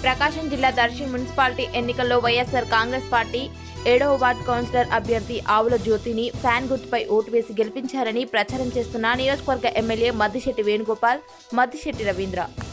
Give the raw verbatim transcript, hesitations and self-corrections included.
ప్రకాశం జిల్లా దర్శి మున్సిపాలిటీ ఎన్నికల్లో వైఎస్ఆర్ కాంగ్రెస్ పార్టీ ఏడవ వార్డు కౌన్సిలర్ అభ్యర్థి ఆవుల జ్యోతిని ఫ్యాన్ గుర్తుపై ఓటు వేసి గెలిపించారని ప్రచారం చేస్తున్న నియోజకవర్గ ఎమ్మెల్యే మద్దిశెట్టి వేణుగోపాల్, మద్దిశెట్టి రవీంద్ర.